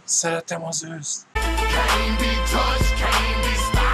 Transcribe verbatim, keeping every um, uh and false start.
Szeretem az őszt. Can't be touched, can't be stopped.